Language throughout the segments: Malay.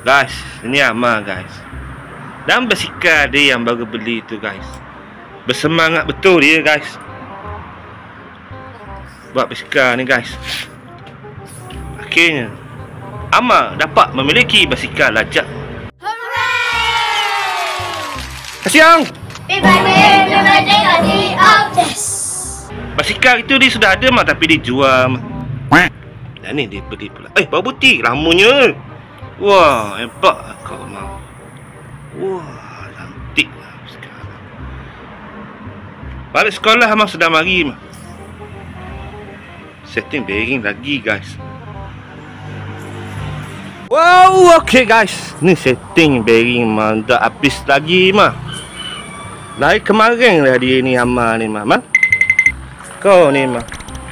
Guys, ini Amal guys. Dan basikal dia yang baru beli tu guys. Bersemangat betul dia guys buat basikal ni guys. Akhirnya Amal dapat memiliki basikal lajak. Kasiang basikal itu dia sudah ada mah, tapi dijual mah. Dan ni dia beli pula. Bau butik ramunya. Wah, hebat kau Amal. Wah, cantik lah sekarang. Balik sekolah Amal sudah mari mah. Setting bearing lagi guys. Wow, okay guys. Ni setting bearing mah dah habis lagi mah. Dari kemarin lah dia ni Amal ni mah. Kau ni mah.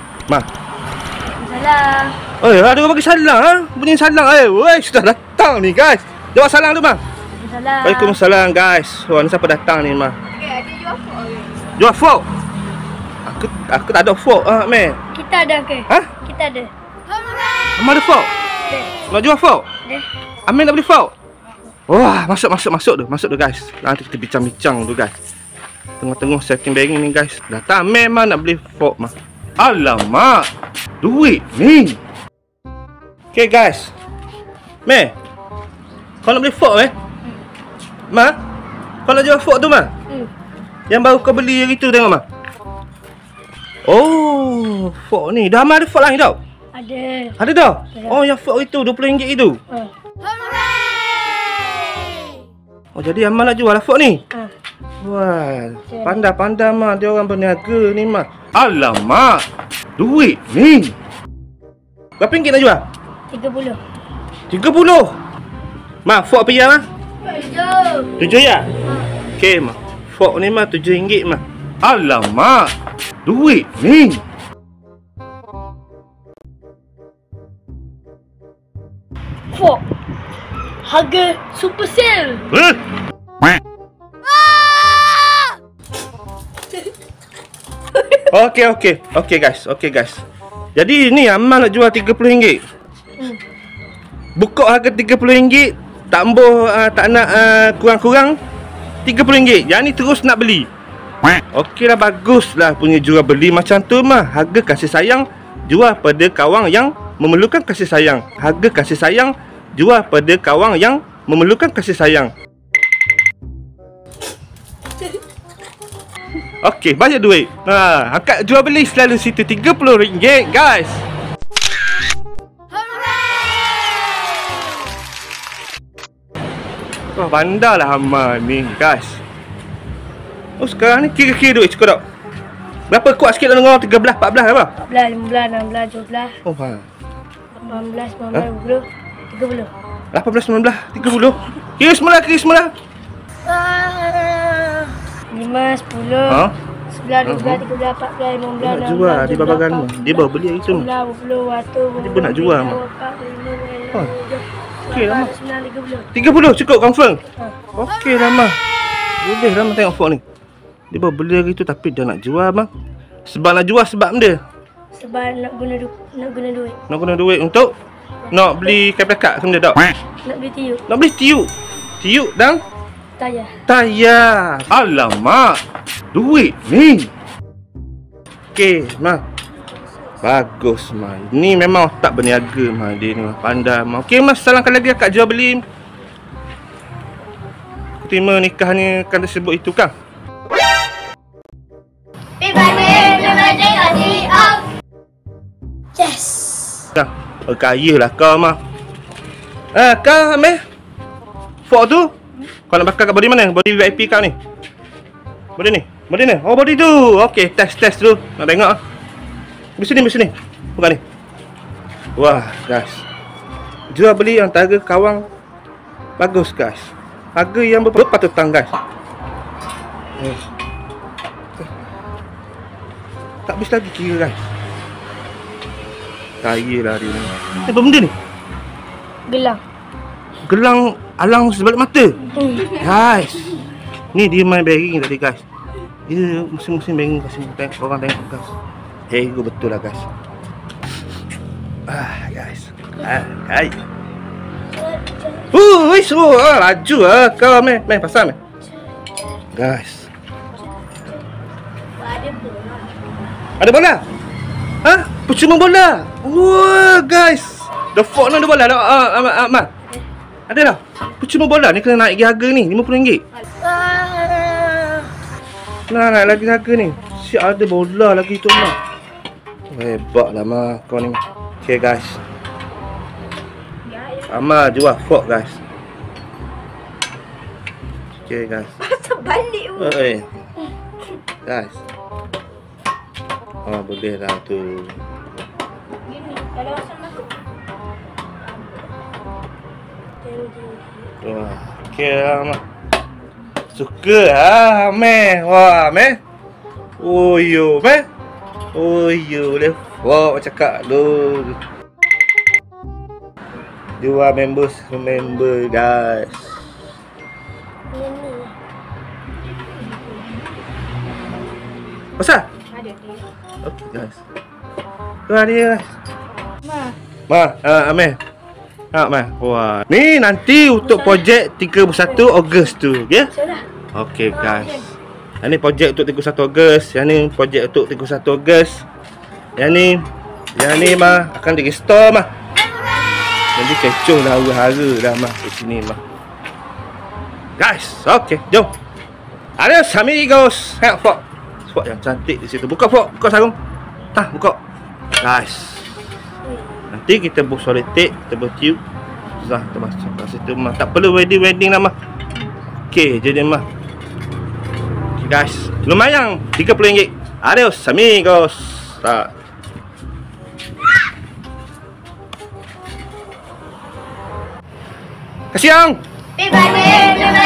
Salam. Ada orang bagi salam ha? Bunyi salam. Woi, sudah datang ni guys. Jawab salam tu mah. Salam. Waalaikumsalam guys. Wah, ni siapa datang ni mah? Ada jual fork ke? Jual fork? Aku tak ada fork meh. Kita ada ke? Ha? Kita ada. Amal ada fork? Ada. Nak jual fork? Ada. Amin nak beli fork? Wah, masuk tu guys. Nanti kita bincang-bincang tu guys. Tengah-tengah setting bearing ni guys. Datang Amin mah nak beli fork mah. Alamak, duit ni. Okay guys, Meh, kau nak beli fork Ma, kau nak jual fork tu mah? Yang baru kau beli hari tu tengok mah. Oh, fork ni. Dah Amal ada fork lain tau? Ada. Ada dah? Oh, yang fork itu RM20 itu. Oh, jadi Amal nak jual lah fork ni? Wah, pandai-pandai mah dia orang berniaga ni mah. Alamak, duit ni. Berapa ringgit nak jual? 30. 30? Mak, fork apa ya mah? 7 ya? Okey mah. Fork ni mah RM7 mah. Alamak, duit ni. Fork. Harga super sale. Okey guys. Jadi ni Amal nak jual RM30. Buka harga RM30, tambah tak nak kurang-kurang RM30. Yang ni terus nak beli. Okeylah, baguslah punya jual beli macam tu mah. Harga kasih sayang, jual pada kawan yang memerlukan kasih sayang. Harga kasih sayang, jual pada kawan yang memerlukan kasih sayang. Okey, banyak duit. Angkat jual beli selalu situ RM30 guys. Wah, bandarlah Amal ni guys. Oh, sekarang ni kira-kira duit cukup tak? Berapa kuat sikit nak dengar? 13, 14 apa? 14, 15, 16, 17. Oh, 18, 19, 20, 30. 18, 19, 30. Kira semula. 5, 10, 11, 12, 13, 14, 15, 16, 17, 18, 19, 20, 21, 22, 23, 24, 25, 26, 27, 28, 29, 30. Nak jual di babagan tu. Dia baru beli hari tu. 30. Dia pun nak jual mah. Okey lah mah. 30. 30 cukup confirm. Okey lah mah. Boleh lah mah tengok fork ni. Dia baru beli hari tu tapi dia nak jual mah. Sebab nak jual sebab benda. Sebab nak guna duit. Nak guna duit untuk nak beli kain-kain ke benda tak? Nak beli tiup. Nak beli tiup. Tiup dan tayar. Alamak, duit ni. Okey mah. Bagus mah. Ni memang tak berniaga mah dia ni. Pandai mah. Okey mah, salangkan lagi akak jual beli. Terima nikahnya kan tersebut itu kan. Yes. Dah, kaya lah kau mah. Kau Amir, fork tu kau nak bakar kat body mana? Body VIP kau ni. Body ni. Oh, body tu. Okey, test dulu. Nak tengok ah. Sini. Buka ni. Wah, guys. Jual beli antara kawan bagus, guys. Harga yang berpatutan, guys. Tak habis lagi kira, guys. Kaya lah dia ni. Apa benda ni? Gelang alang sebalik mata. Guys, ni dia main bearing tadi guys. Dia musim-musim bearing kasi orang tengok guys. Hego betul lah guys. Guys. Hai. Wish, laju ah kau meh. Meh pasal meh. Guys. Ada bola? Ha? Percuma bola. Wah, guys. The fork ni ada bola dah. Mak. Ada dah. Percuma bola ni kena naik harga ni, RM50. Nah, naik lagi harga ni. Siap ada bola lagi tu mak. Hebat lah mak kau ni. Okay guys. Amal jual fork guys. Okay guys. Pasal balik tu. Guys. Oh boleh lah tu. Gini, kalau asal masuk. Wah, okay lah mak. Suka lah meh. Wah meh. Oh yo meh. Oh yo boleh fork cakap lu. Dua member guys. Pasal? Ada. Okay guys. Tu dia guys. Ma. Ameh. Ma. Wah. Ni nanti untuk projek 31 Ogos tu, okey? Sudah. Okey guys. Yang ni projek untuk 31 Ogos, yang ni projek untuk 31 Ogos. Yang ni mah akan di-restore mah. Nanti kecoh lah hara dah mah di sini mah. Guys, okey, jom. Adios amigos. Help fork. Fork yang cantik di situ. Buka fork, buka sarung. Buka. Guys. Nanti kita buat solid tape, kita buat tube. Susah kita masuk kat situ mah. Tak perlu wedding lah mah. Okey, jadi mah. Okay, guys, lumayan RM30. Adios amigos. Kasih yang. Bye bye.